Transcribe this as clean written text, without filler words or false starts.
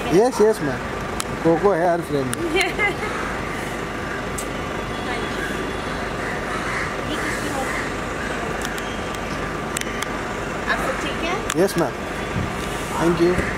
Yes yes ma'am, cocoa है हर frame में। आपको ठीक है? Yes ma'am, thank you.